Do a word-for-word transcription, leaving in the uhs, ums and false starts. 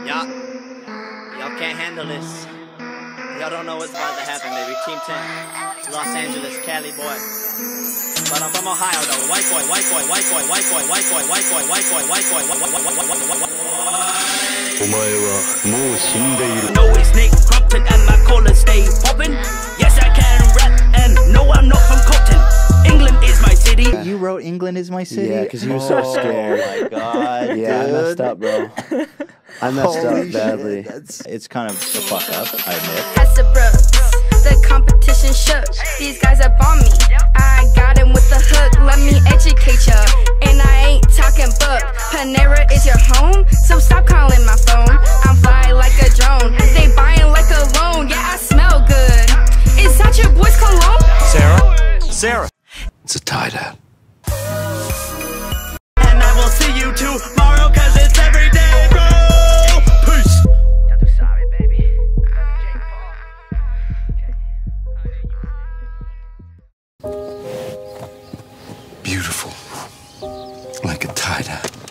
Y'all, y'all can't handle this. Y'all don't know what's about to happen, baby. Team ten, Los Angeles, Cali boy. But I'm from Ohio, though. White boy, white boy, white boy, white boy, white boy, white boy, white boy, white boy, white boy. お前はもう死んでいる。 No, it's Nick Crompton and my collar stay popping. Yes, I can rap and no, I'm not from Compton. England is my city. You wrote England is my city? Yeah, because you were so scared. Oh my god, Yeah, dude. I messed up, bro. I messed Holy up badly. Shit, that's, it's kind of a fuck up, I admit. Brooks, the competition shook. These guys up on me. I got him with the hook. Let me educate ya. And I ain't talking book. Panera is your home, so stop calling my phone. I'm fly like a drone. They buying like a loan. Yeah, I smell good. Is that your boy's cologne? Sarah? Sarah. It's a tie-down. And I will see you tomorrow, cause it's every day, bro. Peace. Ya tú sabes, baby. Beautiful. Like a tie-down.